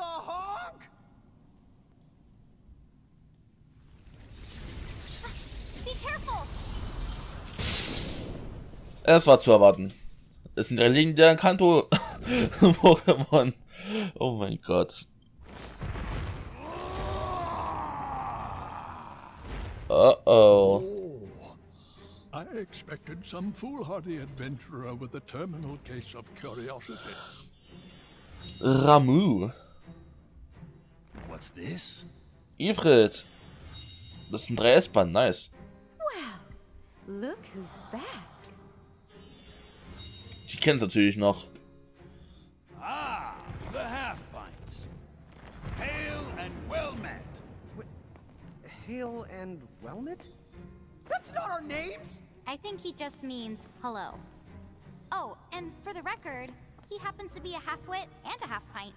honk? Be careful. Es war zu erwarten. Es sind drei legendären Kanto-Pokémon. Oh mein Gott. Oh. I expected some foolhardy adventurer with a terminal case of curiosity. Ramu. What's this? Ifrit. Das sind 3 S-Bahn, nice. Well, look who's back. Die kennt natürlich noch. Ah, the Half-Pints. Hail and well met. Hail and Wellmet? That's not our names! I think he just means hello. Oh, and for the record, he happens to be a half-wit and a half-pint.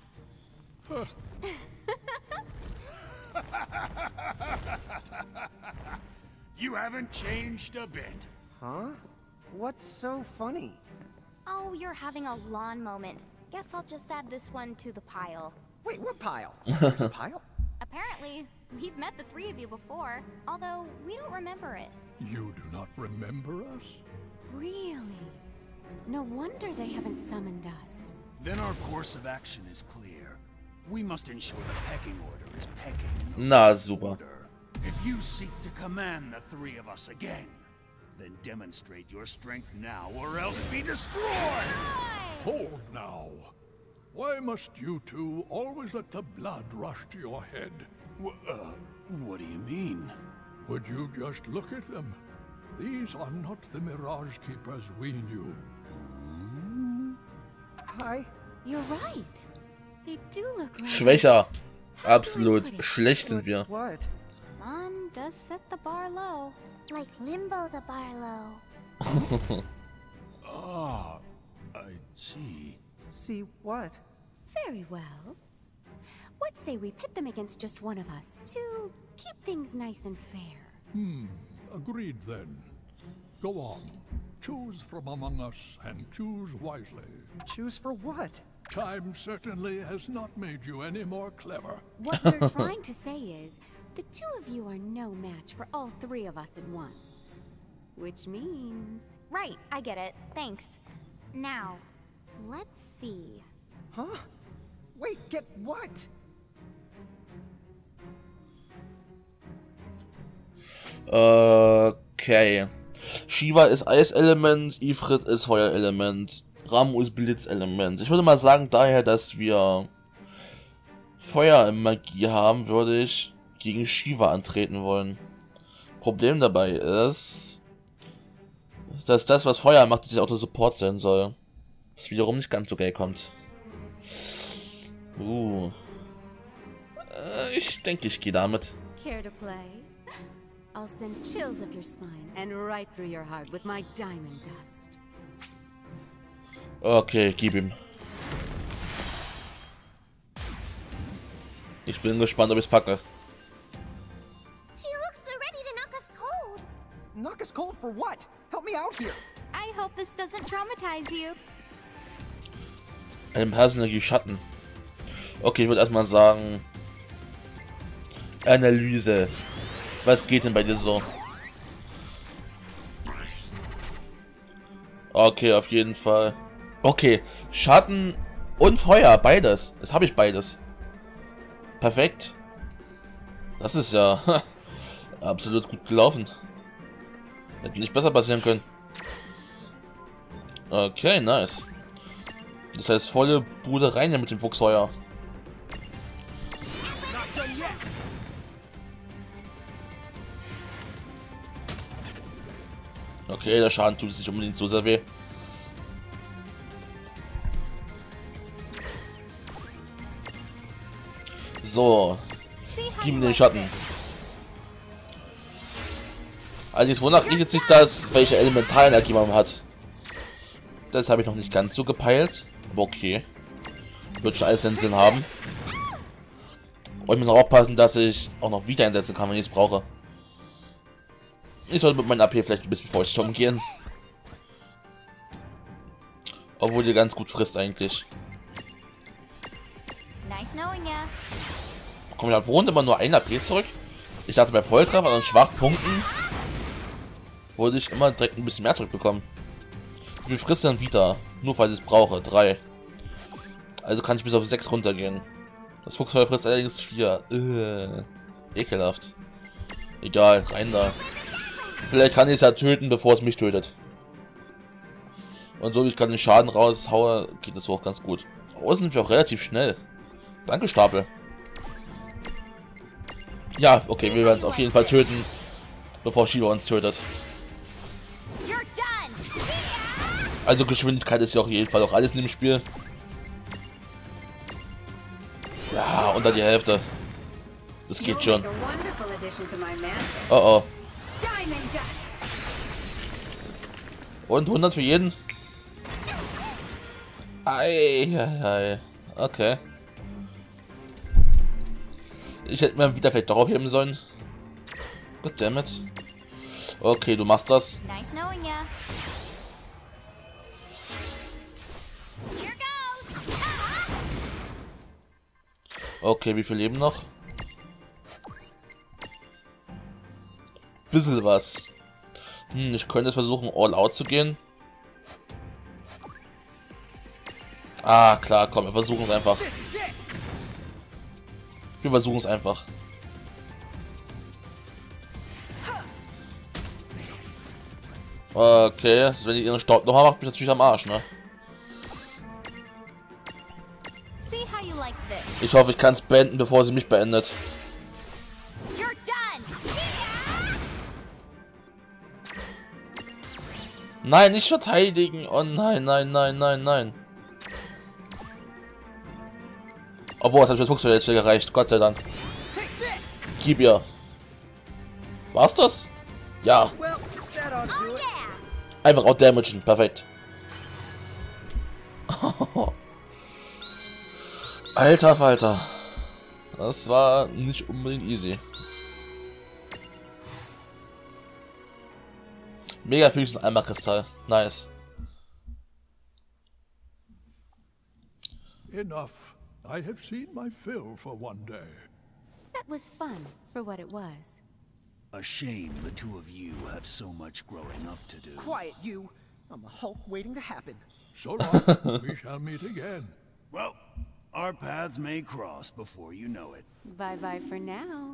You haven't changed a bit. Huh? What's so funny? Oh, you're having a lawn moment. Guess I'll just add this one to the pile. Wait, what pile? There's a pile? Apparently, we've met the 3 of you before, although we don't remember it. You do not remember us? Really? No wonder they haven't summoned us. Then our course of action is clear. We must ensure the pecking order is pecking in the Na, right super. order. If you seek to command the 3 of us again, then demonstrate your strength now or else be destroyed! Hold now. Why must you two always let the blood rush to your head? What do you mean? Would you just look at them? These are not the Mirage Keepers we knew. Hi. You're right. They do look right. Schwächer. Absolut. Schlecht sind wir. What? Mon does set the bar low. Like Limbo the bar low. Ah, I see. See what? Very well. What say we pit them against just one of us to keep things nice and fair? Agreed then. Go on. Choose from among us and choose wisely. Choose for what? Time certainly has not made you any more clever. What we're trying to say is, the 2 of you are no match for all 3 of us at once. Which means... Right, I get it. Thanks. Now, let's see. Huh? Wait, get what? Okay. Shiva ist Eiselement, Ifrit ist Feuerelement, Ramu ist Blitzelement. Ich würde mal sagen, daher, dass wir Feuermagie haben, würde ich gegen Shiva antreten wollen. Problem dabei ist, dass das, was Feuer macht, dieser Auto-Support sein soll. Was wiederum nicht ganz so geil kommt. Ich denke, ich gehe damit. Care to play? I'll send chills up your spine and right through your heart with my diamond dust. Okay, gib ihm. Ich bin gespannt, ob ich es packe. She looks so ready to knock us cold. Knock us cold for what? Help me out here. I hope this doesn't traumatize you. Ein Blasenergie Schatten. Okay, ich würde erstmal sagen... Analyse. Was geht denn bei dir so? Okay, auf jeden Fall. Okay, Schatten und Feuer, beides. Jetzt habe ich beides. Perfekt. Das ist ja absolut gut gelaufen. Hätte nicht besser passieren können. Okay, nice. Das heißt, volle Bude rein hier mit dem Fuchsfeuer. Okay, der Schaden tut es nicht unbedingt so sehr weh. So, gib ihm den Schatten. Allerdings, wonach richtet sich das, welche Elementarenergie man hat? Das habe ich noch nicht ganz so gepeilt. Aber okay. Wird schon alles seinen Sinn haben. Und ich muss auch aufpassen, dass ich auch noch wieder einsetzen kann, wenn ich es brauche. Ich sollte mit meinem AP vielleicht ein bisschen vorsichtig umgehen. Obwohl die ganz gut frisst eigentlich. Nice knowing ya. Kommt ja wohnt immer nur 1 AP zurück. Ich dachte bei Volltreffer und Schwachpunkten wollte ich immer direkt ein bisschen mehr zurückbekommen. Wie viel frisst denn wieder? Nur falls ich es brauche. 3. Also kann ich bis auf 6 runtergehen. Das Fuchsfeuer frisst allerdings 4. Ekelhaft. Egal, rein da. Vielleicht kann ich es ja töten, bevor es mich tötet. Und so wie ich gerade den Schaden raushaue, geht es auch ganz gut. Außen sind wir auch relativ schnell. Danke, Stapel. Ja, okay, wir werden es auf jeden Fall töten, bevor Shiva uns tötet. Also Geschwindigkeit ist ja auf jeden Fall auch alles in dem Spiel. Ja, unter die Hälfte. Das geht schon. Oh oh. Und 100 für jeden? Ei. Okay. Ich hätte mir wieder vielleicht darauf heben sollen. Goddammit. Okay, du machst das. Nice knowing ya. Here goes. Okay, wie viel Leben noch? Bisschen was. Ich könnte versuchen, all out zu gehen. Ah, klar, komm, wir versuchen es einfach. Wir versuchen es einfach. Okay, also wenn ihr ihren Staub nochmal macht, bin ich natürlich am Arsch, ne? Ich hoffe, ich kann es beenden, bevor sie mich beendet. Nein, nicht verteidigen. Oh nein. Obwohl, das hat für das Fuchsfeuer jetzt wieder gereicht. Gott sei Dank. Gib ihr. War's das? Ja. Einfach outdamagen. Perfekt. Alter Falter. Das war nicht unbedingt easy. Mega Füchsen Eimerkristall. Nice. Enough. I have seen my fill for one day. That was fun, for what it was. A shame the two of you have so much growing up to do. Quiet, you. I'm a Hulk waiting to happen. So long. We shall meet again. Well, our paths may cross before you know it. Bye-bye for now.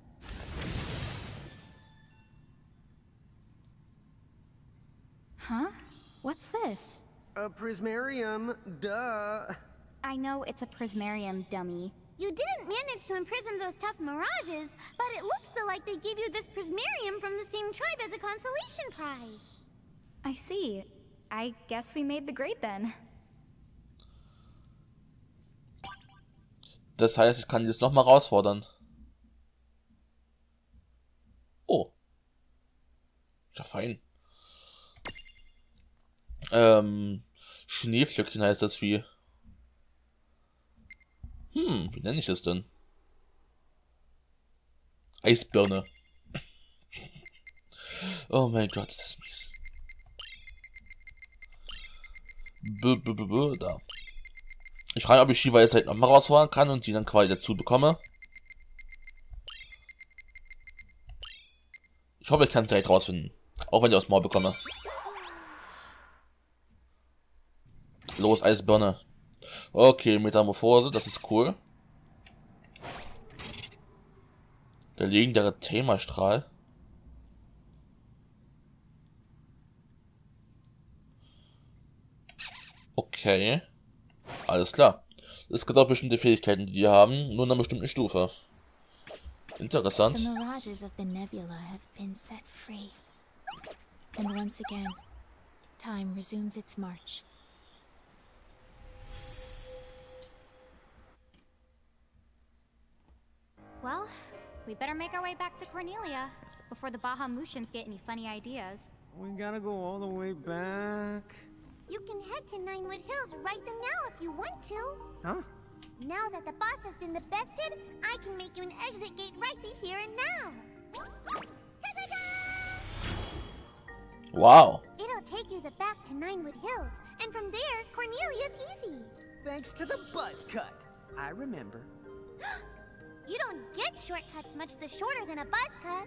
Huh? What's this? A prismarium, duh. I know it's a prismarium, dummy. You didn't manage to imprison those tough mirages, but it looks though like they give you this prismarium from the same tribe as a consolation prize. I see. I guess we made the grade then. Das heißt, ich kann jetzt noch mal herausfordern. Oh. Ja, fein. Schneeflöckchen heißt das Vieh. Wie nenne ich das denn? Eisbirne. Oh mein Gott, ist das mies. Da. Ich frage, ob ich Shiva jetzt noch mal rausfahren kann und die dann quasi dazu bekomme. Ich hoffe, ich kann es direkt rausfinden. Auch wenn ich aus dem Maul bekomme. Los, Eisbirne. Okay, Metamorphose, das ist cool. Der legendäre Themastrahl. Okay. Alles klar. Es gibt auch bestimmte Fähigkeiten, die haben, nur in einer bestimmten Stufe. Interessant. The mirages of the nebula have been set free. And once again, time resumes its march. Well, we better make our way back to Cornelia before the Bahamutians get any funny ideas. We gotta go all the way back. You can head to Ninewood Hills right then now if you want to. Huh? Now that the boss has been bested, I can make you an exit gate right here and now. Ta-da-da! Wow. It'll take you back to Ninewood Hills, and from there, Cornelia's easy. Thanks to the buzz cut. I remember. You don't get shortcuts much the shorter than a buzz cut.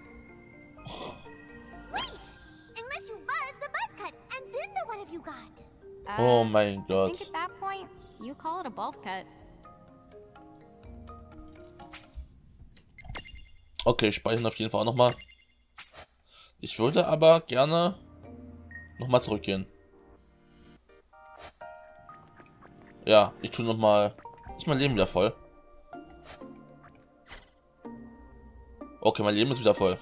Wait! Unless you buzz the buzz cut, and then the one of you got. Oh mein I Gott. think at that point, you call it a bolt cut. Okay, speichern auf jeden Fall auch nochmal. Ich würde aber gerne nochmal zurückgehen. Ja, ich tue nochmal. Ist mein Leben wieder voll? Okay, mein Leben ist wieder voll.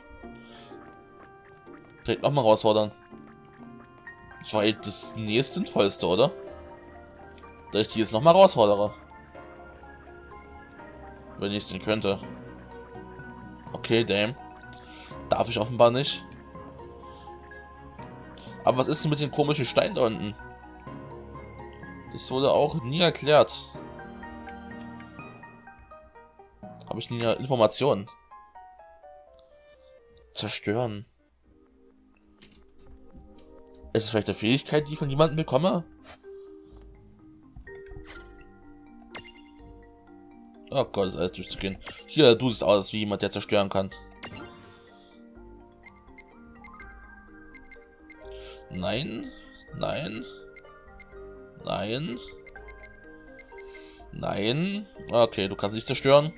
Direkt nochmal herausfordern. Das war das nächste Sinnvollste, oder? Dass ich die jetzt nochmal herausfordere. Wenn ich es denn könnte. Okay, damn. Darf ich offenbar nicht. Aber was ist denn mit den komischen Steinen da unten? Das wurde auch nie erklärt. Habe ich nie Informationen. Zerstören. Ist es vielleicht eine Fähigkeit, die ich von jemandem bekomme? Oh Gott, ist alles durchzugehen. Hier, du siehst aus wie jemand, der zerstören kann. Nein. Nein. Nein. Nein. Okay, du kannst nicht zerstören.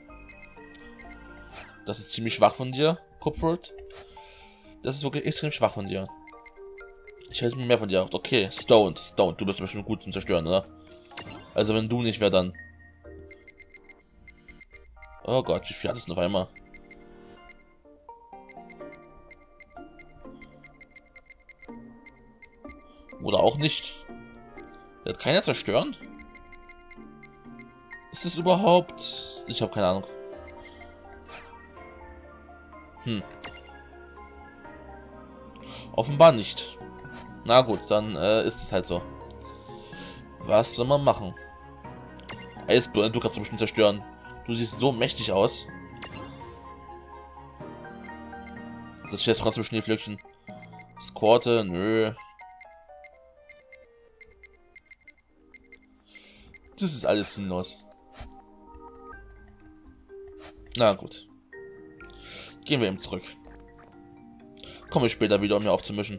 Das ist ziemlich schwach von dir, Kupfert. Das ist wirklich extrem schwach von dir. Ich hätte mir mehr von dir erhofft. Okay, Stoned. Stoned. Du bist bestimmt gut zum Zerstören, oder? Also wenn du nicht, wer dann? Oh Gott, wie viel hat es denn auf einmal? Oder auch nicht. Der hat keiner zerstören? Ist es überhaupt... Ich habe keine Ahnung. Offenbar nicht. Na gut, dann ist es halt so. Was soll man machen? Eisbirne, du kannst bestimmt zerstören. Du siehst so mächtig aus. Das hier ist trotzdem Schneeflöckchen. Skorte, nö. Das ist alles sinnlos. Na gut. Gehen wir eben zurück. Komme ich später wieder, um mir aufzumischen.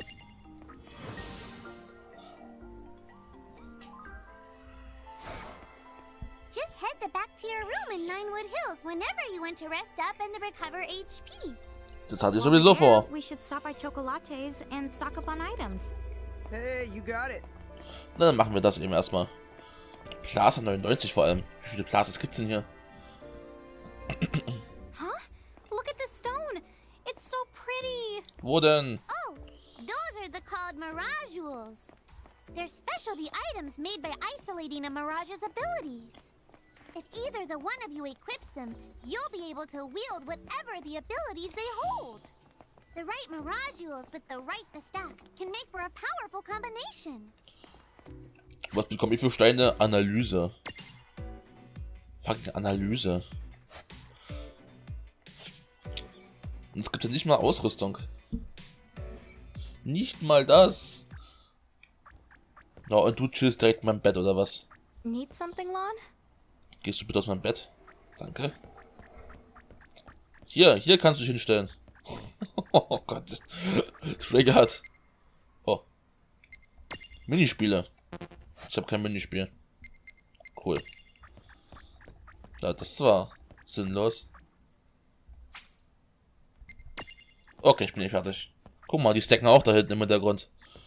Just head back to your room in Ninewood Hills whenever you want to rest up and recover HP. Das hatte ich sowieso vor. We should stop by Chocolates and stock up on items. Hey, you got it. Na, dann machen wir das eben erstmal. Plaza 99 vor allem. Wie viele Plazas gibt's denn hier? Huh? Look at the stone. It's so pretty. Wo denn? Oh, those are the called Mirajules. They're specialty items made by isolating a Mirage's abilities. If either the one of you equips them, you'll be able to wield whatever the abilities they hold. The right Mirajules with the right the stack can make for a powerful combination. Was bekomme ich für Steine? Analyse. Fucking Analyse. Und es gibt ja nicht mal Ausrüstung. Nicht mal das. Na, und du chillst direkt in meinem Bett, oder was? Need something, Lon? Gehst du bitte aus meinem Bett? Danke. Hier kannst du dich hinstellen. Oh Gott. Triggert. Oh. Minispiele. Ich habe kein Minispiel. Cool. Ja, das war sinnlos. Okay, ich bin nicht fertig. Guck mal, die stacken auch da hinten im Hintergrund.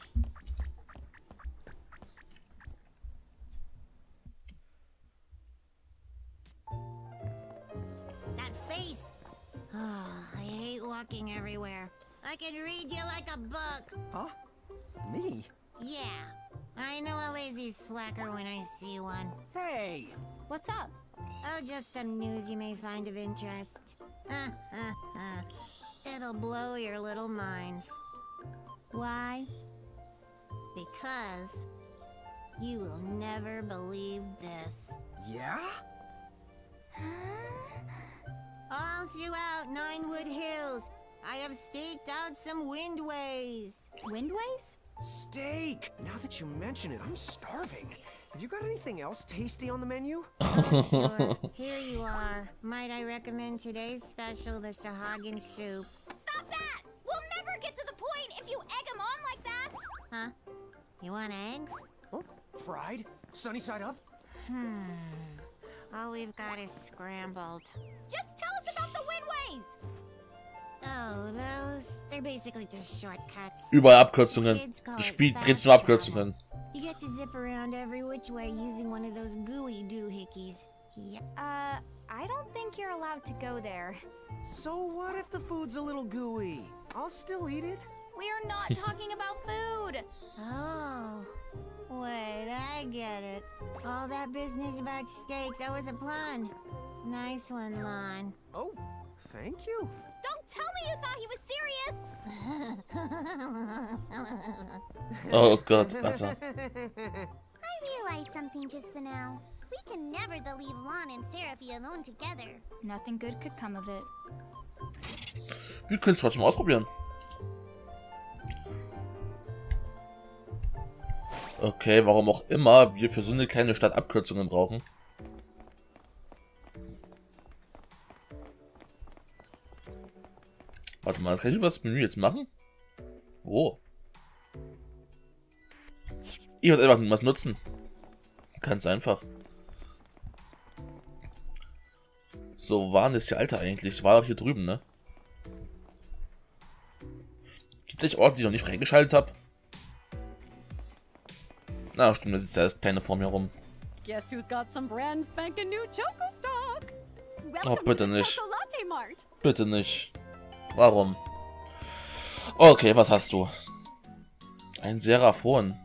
That face. Oh, I hate walking everywhere. I can read you like a book. Huh? Me? Yeah, I know a lazy slacker when I see one. Hey! What's up? Oh, just some news you may find of interest. It'll blow your little minds. Why? Because you will never believe this. Yeah? All throughout Ninewood Hills, I have staked out some windways. Windways? Steak! Now that you mention it, I'm starving. Have you got anything else tasty on the menu? Sure. Here you are. Might I recommend today's special, the Sahagin soup? Stop that! We'll never get to the point if you egg him on like that! Huh? You want eggs? Oh, fried? Sunny side up? All we've got is scrambled. Just tell us about the windways! Oh, those? They're basically just shortcuts. Überall Abkürzungen. Kids call Das it Spiel fast dreht sich nur travel. Abkürzungen. You get to zip around every which way using one of those gooey doohickeys. Yep. I don't think you're allowed to go there. So what if the food's a little gooey? I'll still eat it. We are not talking about food! Oh. Wait, I get it. All that business about steak, that was a pun. Nice one, Lon. Oh, thank you. Don't tell me you thought he was serious! Oh Gott, also. I realized something just now. We can never leave Lon and Seraphy alone together. Nothing good could come of it. Wir können es trotzdem ausprobieren. Okay, warum auch immer wir für so eine kleine Stadt Abkürzungen brauchen. Warte mal, kann ich über das Menü jetzt machen? Wo? Ich muss einfach was nutzen. Ganz einfach. So, wo war denn das hier Alter eigentlich? War doch hier drüben, ne? Gibt es Orte, die ich noch nicht freigeschaltet habe? Na, stimmt, da sitzt ja das kleine vor mir rum. Guess who's got some brand spanking new Choco stock? Oh, bitte to the nicht. Chocolate Mart. Bitte nicht. Warum? Okay, was hast du? Ein Seraphon.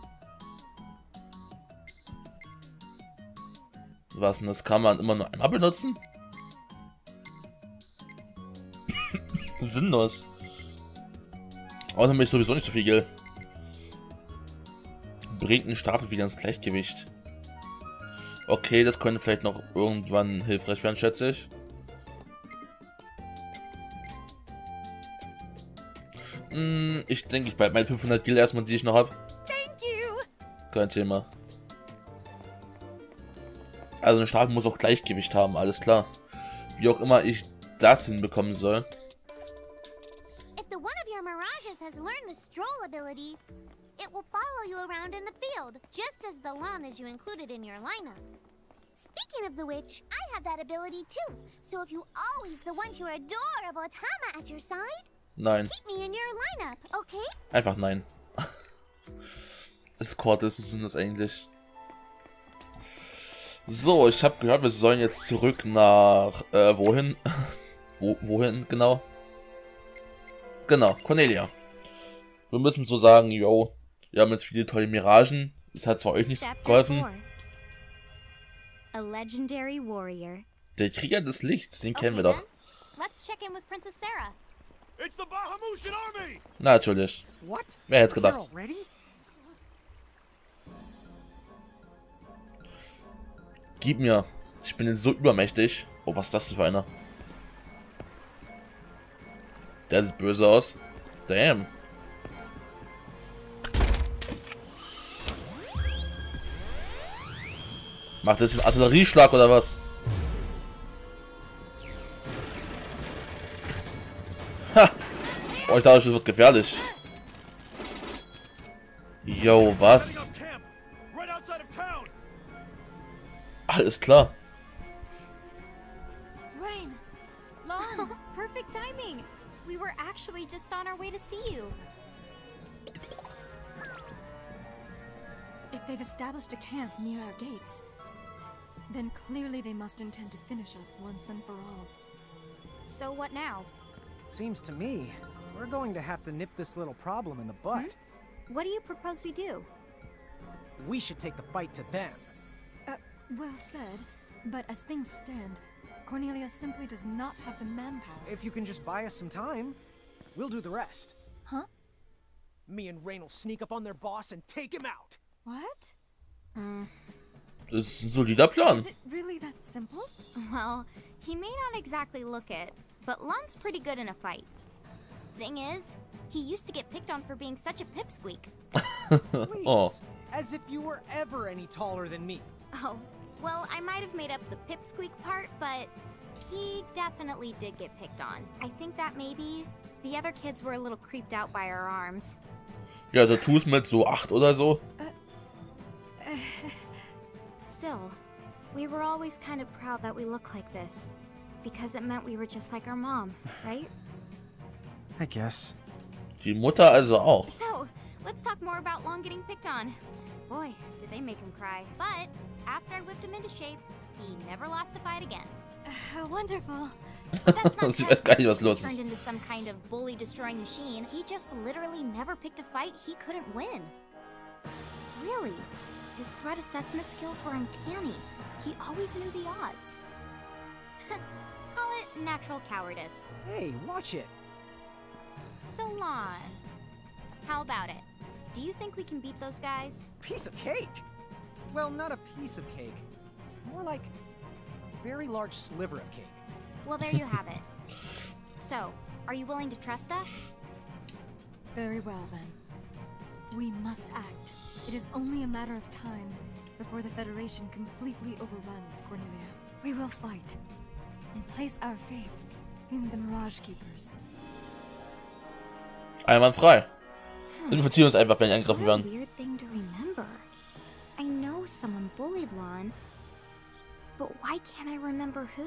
Was denn, das kann man immer nur einmal benutzen? Sinnlos. Außerdem habe ich sowieso nicht so viel Geld. Bringt einen Stapel wieder ins Gleichgewicht. Okay, das könnte vielleicht noch irgendwann hilfreich werden, schätze ich. Ich denke, ich bleibe meine 500 Gil erstmal, die ich noch habe. Thank you! Kein Thema. Also ein Stapel muss auch Gleichgewicht haben, alles klar. Wie auch immer ich das hinbekommen soll. If the one of your Mirages has learned the stroll ability, it will follow you around in the field, just as the llamas you included in your lineup. Speaking of the which, I have that ability too. So if you always want your adorable Tama at your side, Nein. keep me in your lineup, okay? Einfach nein. Escortes sind das eigentlich. So, ich habe gehört, wir sollen jetzt zurück nach, wohin? Wohin genau? Genau, Cornelia. Wir müssen so sagen, yo, wir haben jetzt viele tolle Miragen. Das hat zwar euch nichts geholfen. A legendary warrior. Der Krieger des Lichts, den kennen wir Okay, doch. then. Let's check in with Princess Sarah. It's the Bahamutian army! Natürlich. What? Wer hätte Here gedacht? already? Gib mir. Ich bin jetzt so übermächtig. Oh, was ist das denn für einer? Der sieht böse aus. Damn. Macht das einen Artillerieschlag oder was? Ha! Oh, ich dachte, das wird gefährlich. Yo, was? Camp, right outside of town. Alles klar. Rain! Lon! Perfect timing! We were actually just on our way to see you. If they've established a camp near our gates, then clearly they must intend to finish us once and for all. So what now? Seems to me we're going to have to nip this little problem in the butt. What do you propose we do? We should take the fight to them. Well said, but as things stand, Cornelia simply does not have the manpower. If you can just buy us some time, we'll do the rest. Huh? Me and Rain will sneak up on their boss and take him out. What? Das ist ein solider Plan. Is it really that simple? Well, he may not exactly look it, but Lon's pretty good in a fight. Thing is, he used to get picked on for being such a pipsqueak. Please. Oh. As if you were ever any taller than me. Oh, well, I might have made up the pipsqueak part, but he definitely did get picked on. I think that maybe the other kids were a little creeped out by our arms. Ja, Tattoos mit so 8 oder so. Still, we were always kind of proud that we look like this, because it meant we were just like our mom, right? I guess. Die Mutter also auch. So, let's talk more about Long getting picked on. Boy, did they make him cry. But after I whipped him into shape, he never lost a fight again. Wonderful. But that's not Ich weiß gar nicht, was he los turned ist. into some kind of bully-destroying machine. He just literally never picked a fight he couldn't win. Really, his threat assessment skills were uncanny. He always knew the odds. Call it natural cowardice. Hey, watch it. So, Lon, how about it? Do you think we can beat those guys? Piece of cake. Well, not a piece of cake. More like a very large sliver of cake. Well, there you have it. So, are you willing to trust us? Very well, then. We must act. It is only a matter of time before the Federation completely overruns Cornelia. We will fight and place our faith in the Mirage Keepers. Einwandfrei. Wir verziehen uns einfach, wenn die angegriffen What a werden. weird thing to remember. I know someone bullied Lon, but why can't I remember who?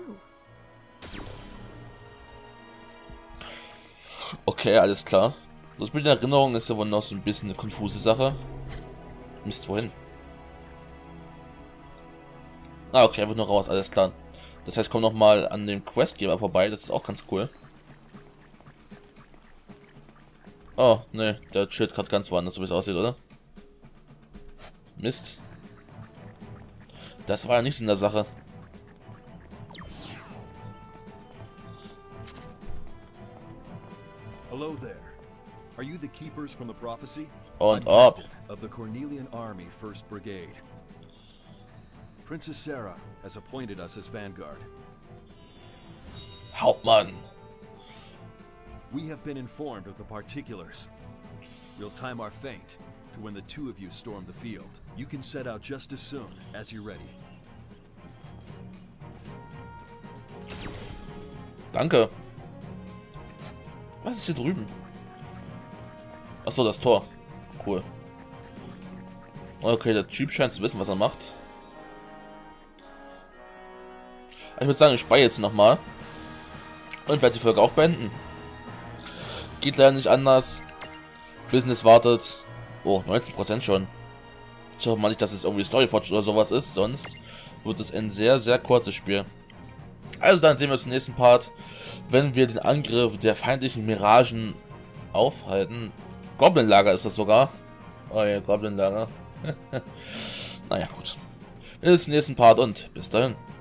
Okay, alles klar. Das mit der Erinnerung ist ja wohl noch so ein bisschen eine konfuse Sache. Mist, wohin? Ah, okay, einfach nur raus, alles klar. Das heißt, komm noch mal an dem Questgeber vorbei, das ist auch ganz cool. Oh, ne, der chillt gerade ganz woanders, so wie es aussieht, oder? Mist. Das war ja nichts in der Sache. Hello there. Are you the keepers from the prophecy? Und I'm ab. captain of the Cornelian Army, 1st Brigade. Princess Sarah has appointed us as vanguard. Hauptmann. We have been informed of the particulars. We'll time our feint to when the two of you storm the field. You can set out just as soon as you're ready. Danke. Was ist hier drüben? Achso, das Tor. Cool. Okay, der Typ scheint zu wissen, was er macht. Ich würde sagen, ich speichere jetzt nochmal. Und werde die Folge auch beenden. Geht leider nicht anders. Business wartet. Oh, 19% schon. Ich hoffe mal nicht, dass es irgendwie Storyforge oder sowas ist. Sonst wird es ein sehr, sehr kurzes Spiel. Also dann sehen wir uns im nächsten Part, wenn wir den Angriff der feindlichen Miragen aufhalten. Goblin-Lager ist das sogar. Oh ja, Goblin-Lager. Naja, gut. Wir sehen uns im nächsten Part und bis dahin.